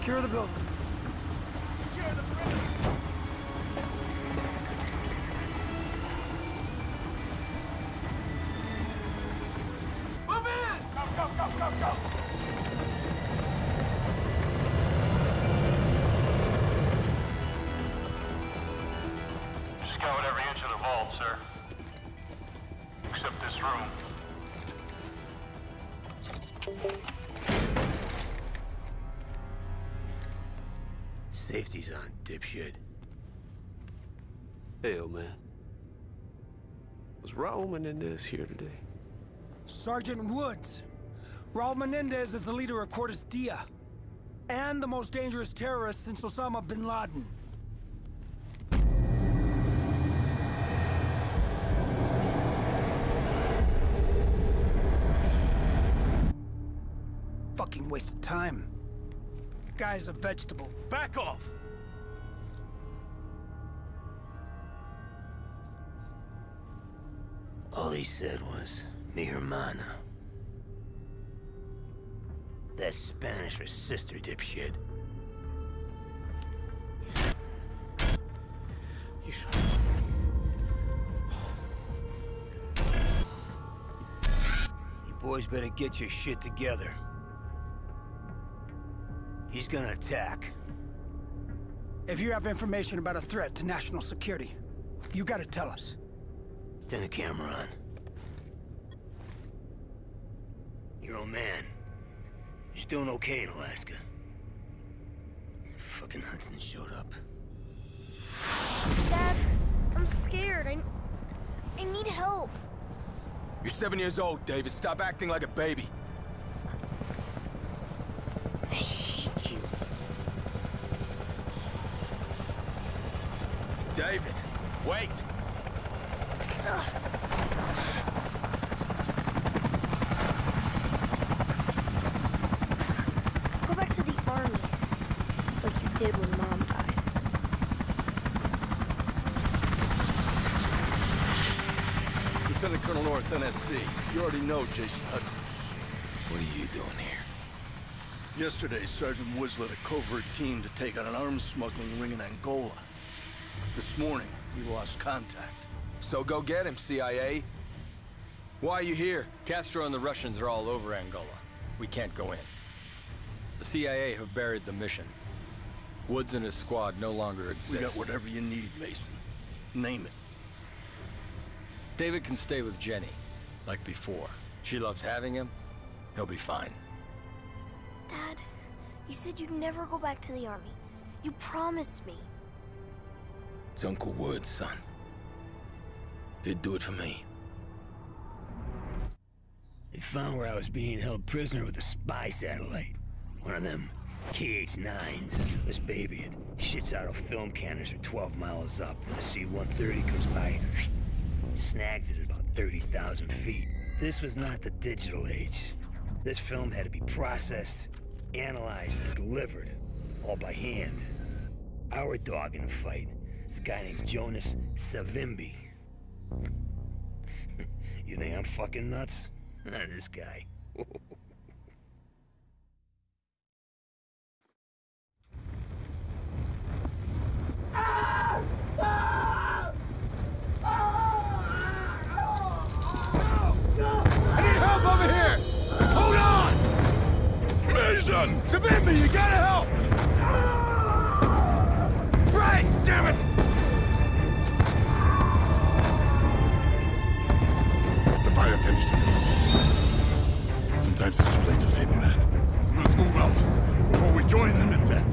Secure the building. Secure the perimeter. Move in! Go! Scout every inch of the vault, sir. Except this room. Safety's on, dipshit. Hey, old man. Was Raul Menendez here today? Sergeant Woods. Raul Menendez is the leader of Cortes Dia. And the most dangerous terrorist since Osama bin Laden. Fucking waste of time. Guy's a vegetable. Back off! All he said was, mi hermana. That's Spanish for sister, dipshit. You boys better get your shit together. He's gonna attack. If you have information about a threat to national security, you gotta tell us. Turn the camera on. Your old man. He's doing okay in Alaska. Fucking Hudson showed up. Dad, I'm scared. I need help. You're 7 years old, David. Stop acting like a baby. I hate you. David, wait! Go back to the army, like you did when Mom died. Lieutenant Colonel North, NSC. You already know Jason Hudson. What are you doing here? Yesterday, Sergeant Woods led a covert team to take out an arms smuggling ring in Angola. This morning, we lost contact. So go get him, CIA. Why are you here? Castro and the Russians are all over Angola. We can't go in. The CIA have buried the mission. Woods and his squad no longer exist. We got whatever you need, Mason. Name it. David can stay with Jenny, like before. She loves having him. He'll be fine. Dad, you said you'd never go back to the army. You promised me. It's Uncle Woods, son. He'd do it for me. They found where I was being held prisoner with a spy satellite. One of them KH-9s. This baby, it shits out a film canister 12 miles up. Then a C-130 comes by, snags it at about 30,000 feet. This was not the digital age. This film had to be processed, analyzed, and delivered, all by hand. Our dog in the fight, this guy named Jonas Savimbi. You think I'm fucking nuts? This guy. I need help over here! Hold on! Mason! Savimbi, you gotta help! Right! Damn it! The fire finished him. Sometimes it's too late to save a man. We must move out before we join them in death.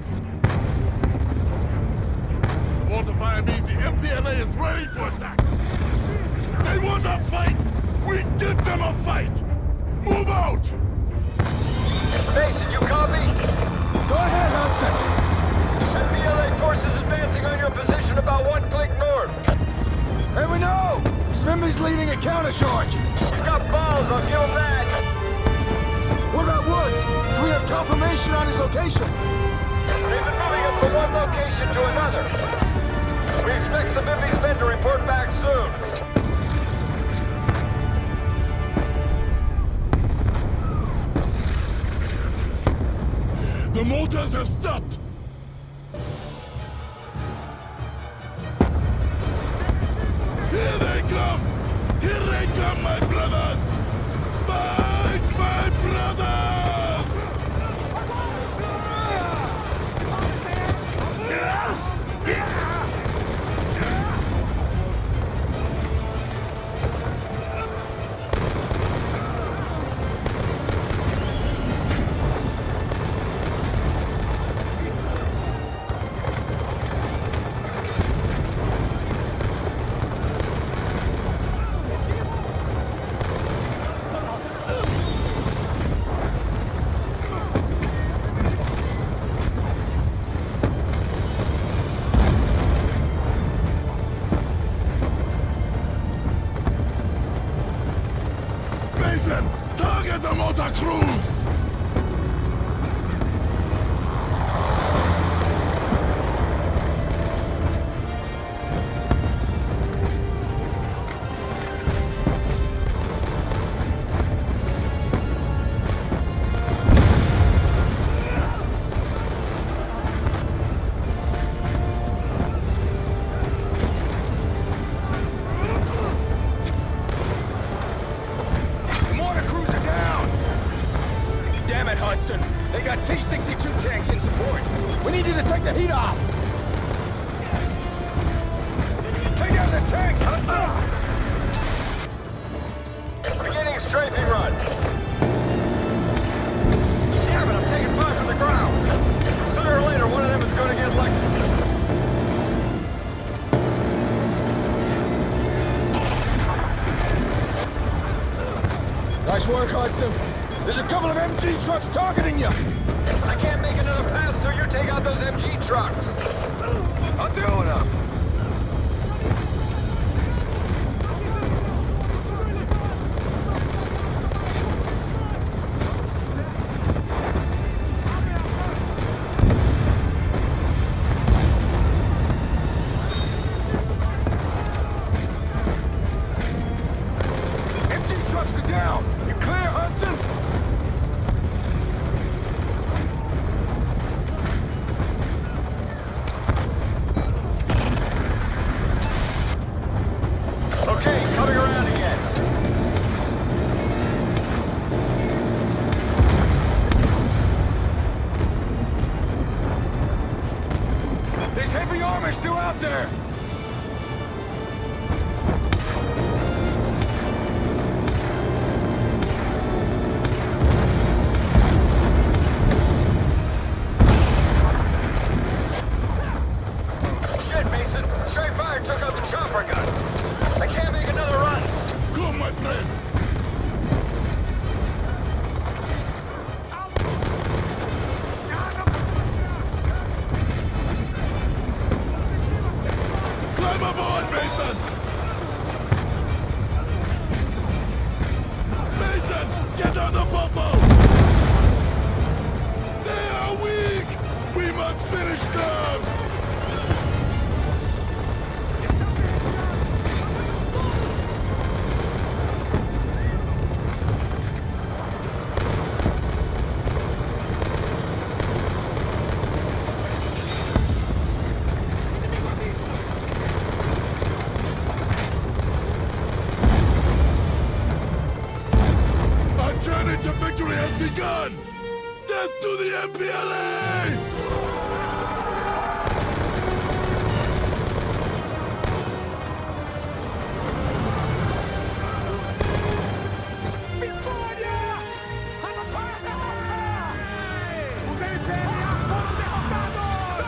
Water fire means the MPLA is ready for attack. They want a fight! We give them a fight! Move out! Mason, you copy? Go ahead, Hudson! MPLA forces advancing on your position about 1 click north. Hey, we know! Savimbi's leading a countercharge! He's got balls, I'll give him that. What about Woods? Do we have confirmation on his location? They've been moving him from one location to another. We expect Savimbi's men to report back soon. The motors have stopped! Here they come! Here they come, my brothers! Fight, my brothers! Target the motor crews! Hudson. They got T-62 tanks in support. We need you to take the heat off. Take out the tanks, Hudson! Beginning strafing run. Damn it, I'm taking fire from the ground. Sooner or later, one of them is going to get elected. Nice work, Hudson. There's a couple of MG trucks targeting you! I can't make another pass till you take out those MG trucks! I'm doing it! MG trucks are down! You clear, Hudson? Still out there! Shit, Mason! Straight fire took out the chopper gun! I can't make another run! Come, my friend! Climb aboard, Mason! Mason, get on the buffalo! They are weak! We must finish them! Journey to victory has begun! Death to the MPLA! Vittoria! Hanno fatto mossa! Os MPLA foram derrotados!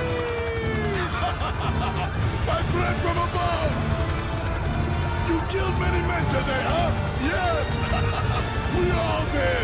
My friend from above! You killed many men today, huh? Yes! We all did!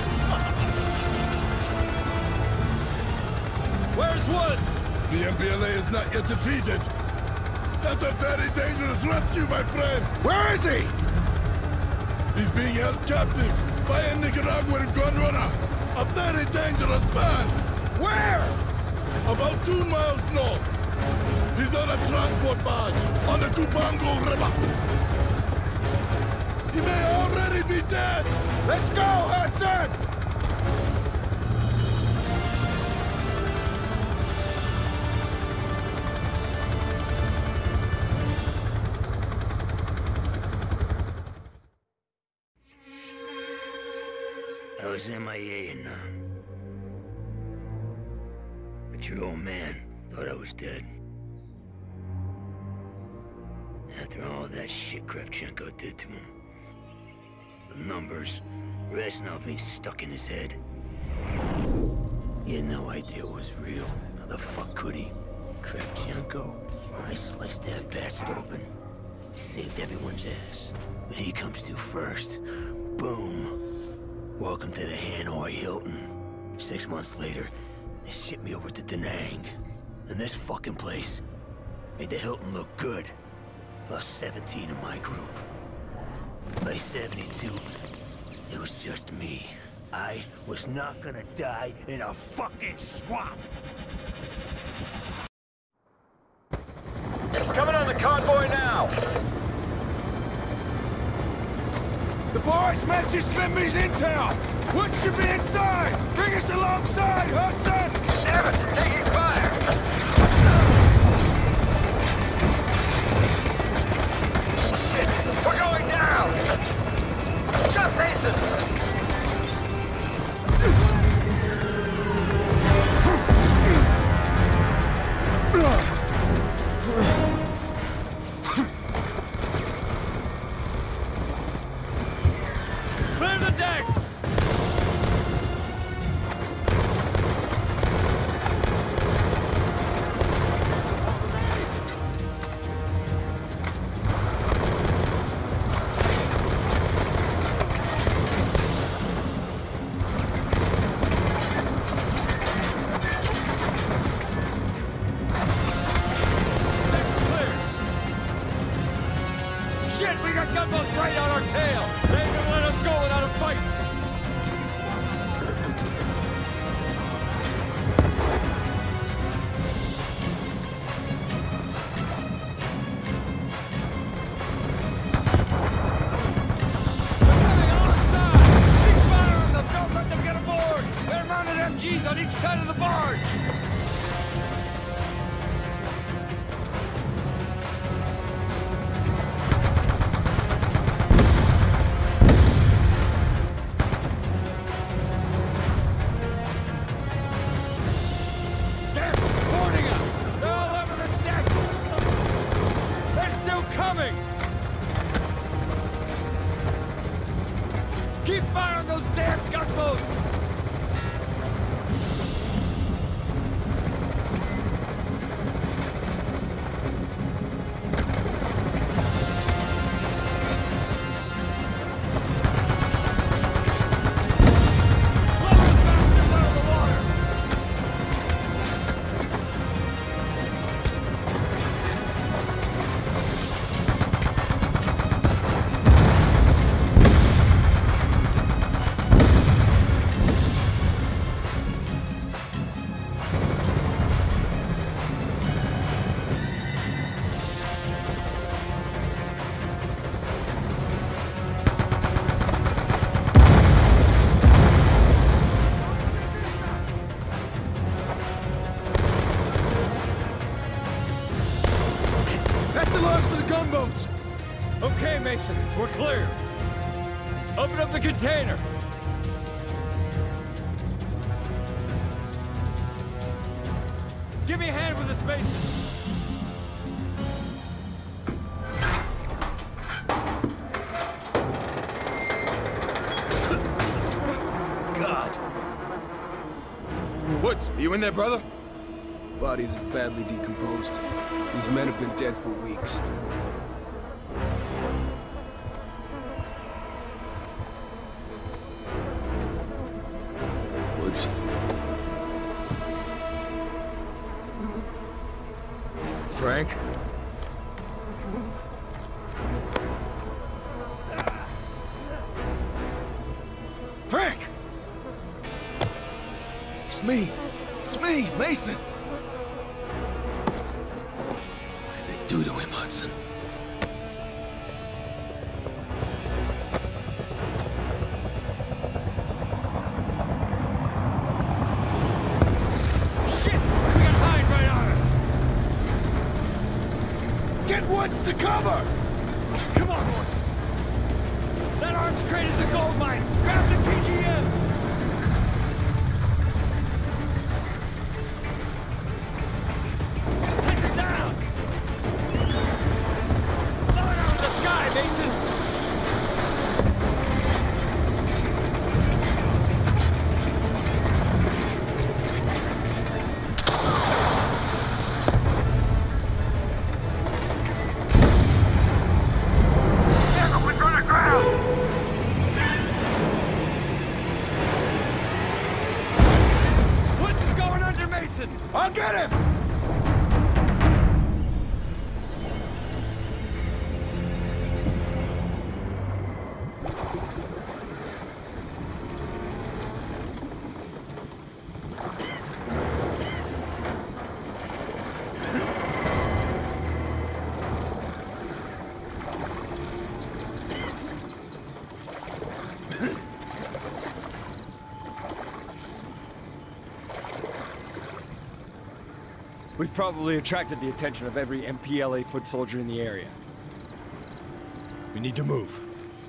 Where's Woods? The MPLA is not yet defeated! That's a very dangerous rescue, my friend! Where is he? He's being held captive by a Nicaraguan gunrunner! A very dangerous man! Where? About 2 miles north. He's on a transport barge on the Cubango River. He may already be dead! Let's go, Hudson! I was MIA in but your old man thought I was dead. After all that shit Kravchenko did to him. The numbers, Reznov being stuck in his head. He had no idea it was real. How the fuck could he? Kravchenko, when I sliced that bastard open, he saved everyone's ass. But he comes to first. Boom. Welcome to the Hanoi Hilton. 6 months later, they shipped me over to Da Nang. And this fucking place made the Hilton look good. Lost 17 of my group. By 72, it was just me. I was not gonna die in a fucking swamp! Coming on the convoy now! The boys mentioned Slimby's intel! Wood should be inside! Bring us alongside, Hudson! Damn it! Taking fire! Shit! We're going down! Just hasten! Clear the decks! Shit, we got gunboats right on our tail! They ain't gonna let us go without a fight! They're on our side! Keep firing them! Don't let them get aboard! They're mounted MGs on each side of the barge! Keep firing those damn gunboats! gunboats! Okay, Mason, we're clear. Open up the container. Give me a hand with this, Mason. God. Woods, are you in there, brother? Bodies are badly decomposed. These men have been dead for weeks. Woods. Frank? Frank! It's me. It's me, Mason. What did they do to him, Hudson? Shit! We got Hyde right on us! Get Woods to cover! Come on, Woods! That arms crate is a gold mine! Grab the TGM! Captain! I'll get him! We've probably attracted the attention of every MPLA foot soldier in the area. We need to move.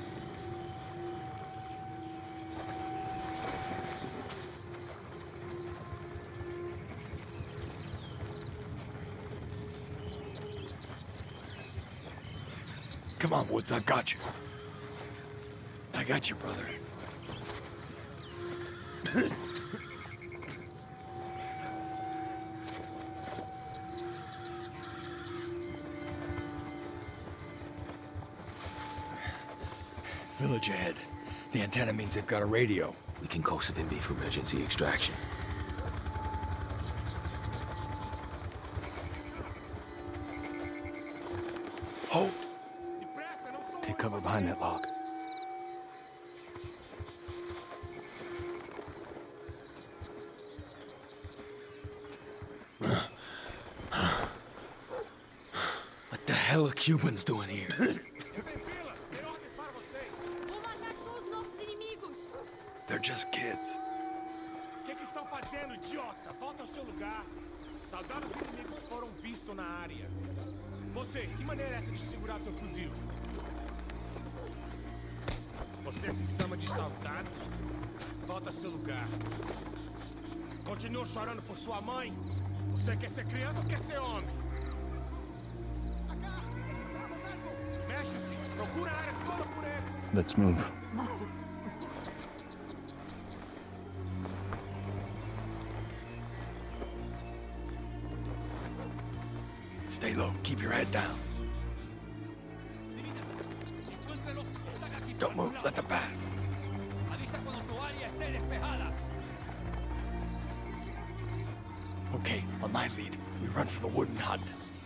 Come on, Woods, I've got you. I got you, brother. Village ahead. The antenna means they've got a radio. We can call Savimbi for emergency extraction. Hold! Take cover behind that log. What the hell are Cubans doing here? They're just kids. O que estão fazendo, idiota? Volta ao seu lugar. Soldados inimigos foram vistos na área. Você, que maneira é essa de segurar seu fuzil? Você se chama de soldado? Volta ao seu lugar. Continua chorando por sua mãe? Você quer ser criança ou quer ser homem? Mexe-se! Procura a área toda por eles! Let's move. Stay low. Keep your head down. Don't move. Let them pass. Okay, on my lead, we run for the wooden hut.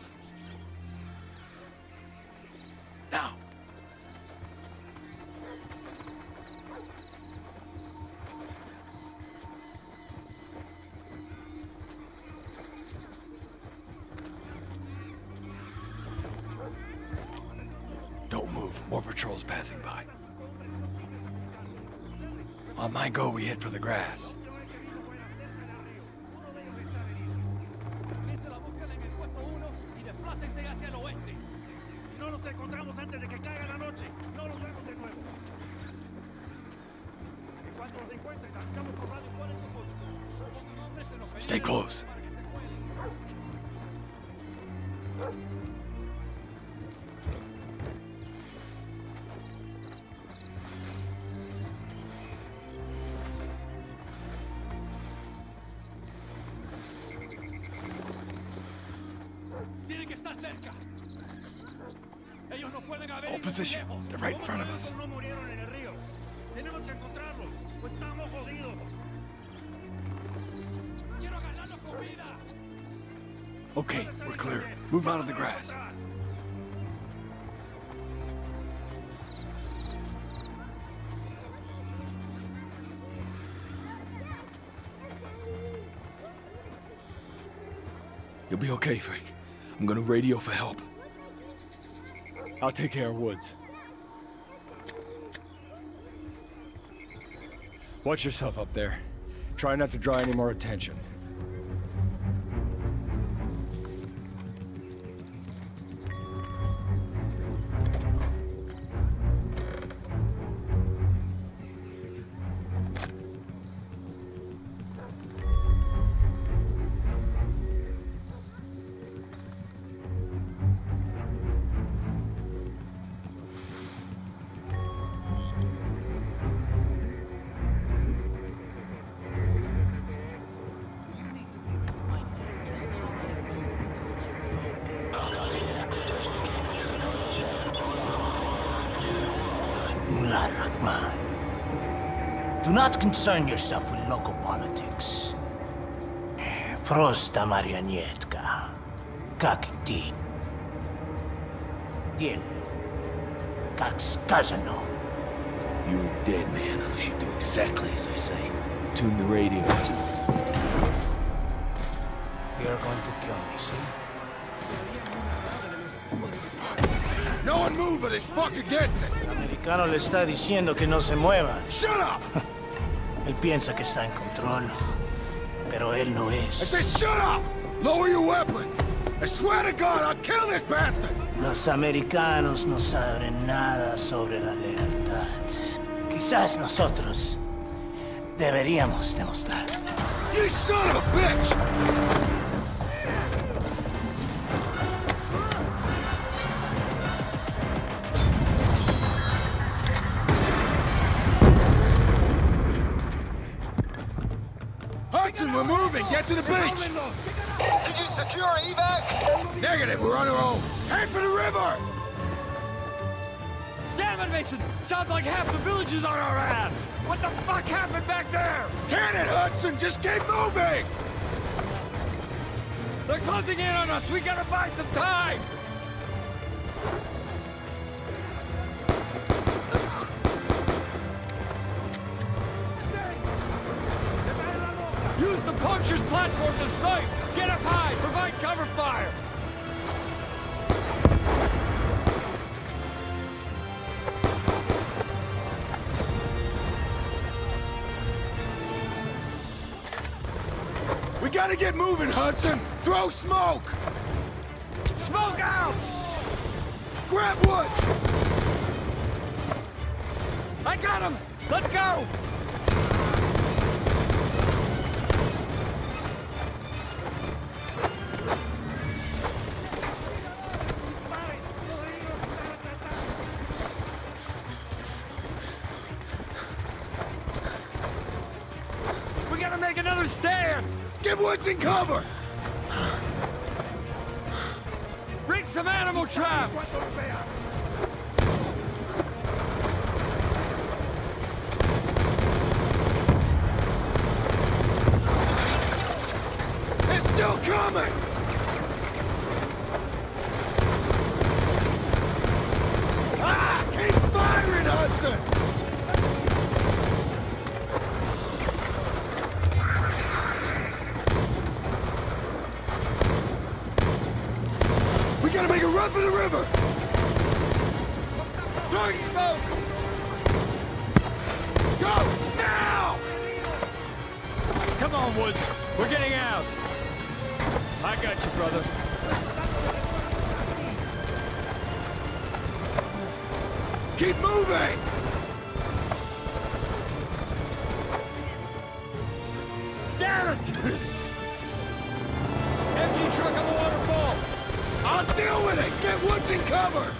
Now. Don't move. More patrols passing by. On my go, we head for the grass. Stay close. Hold position. They're right in front of us. Okay, we're clear. Move out of the grass. You'll be okay, Frank. I'm gonna radio for help. I'll take care of Woods. Watch yourself up there. Try not to draw any more attention. Do not concern yourself with local politics. Просто марионетка. Как ты. Делай, как сказано. You're a dead man unless you do exactly as I say. Tune the radio to... You're going to kill me, see? No one move or this fucker gets it! El americano le está diciendo que no se muevan. Shut up! Él piensa que está en control, pero él no I es. said shut up! Lower your weapon! I swear to God, I'll kill this bastard! Los americanos no saben nada sobre la lealtad. Quizás nosotros deberíamos demostrar. You son of a bitch! Hudson, we're moving! Get to the beach! Did you secure evac? Negative, we're on our own! Head for the river! Damn it, Mason! Sounds like half the village is on our ass! What the fuck happened back there? Can it, Hudson? Just keep moving! They're closing in on us! We gotta buy some time! Use the poacher's platform to snipe! Get up high! Provide cover fire! We gotta get moving, Hudson! Throw smoke! Smoke out! Grab Woods! I got him! Let's go! We gotta make another stand! Get Woods in cover! Bring some animal traps! They're still coming! Ah! Keep firing, Hudson! We gotta make a run for the river! Throwing smoke! Go! Now! Come on, Woods. We're getting out. I got you, brother. Keep moving! Damn it! Empty truck on the waterfall! I'll deal with it! Get Woods in cover!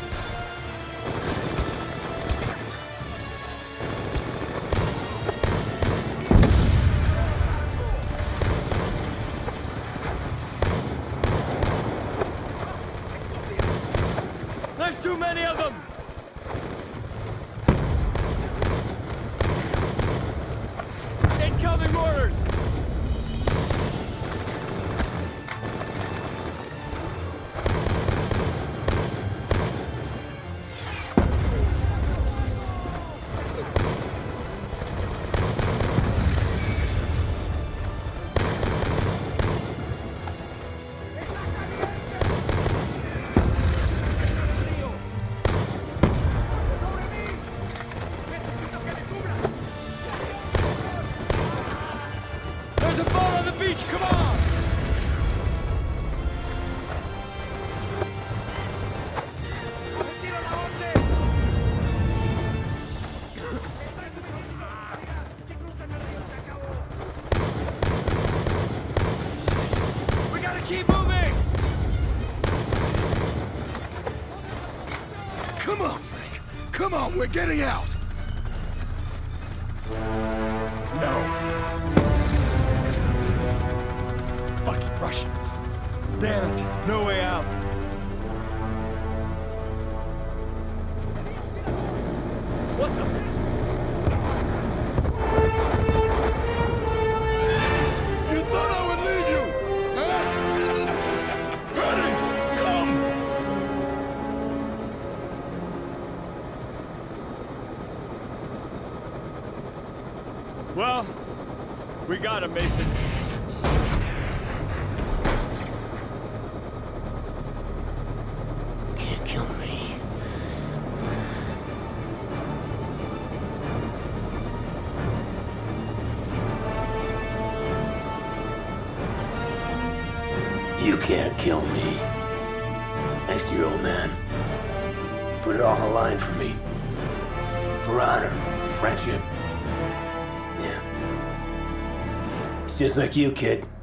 There's too many of them! Incoming mortars! There's a boat on the beach, come on! We gotta keep moving! Come on, Frank! Come on, we're getting out! Fucking Russians. Damn it, no way out. What the? You thought I would leave you! Well, we got him, Mason. Can't kill me. You can't kill me. Thanks to your old man. Put it all on the line for me. For honor, friendship. Yeah. It's just like you, kid.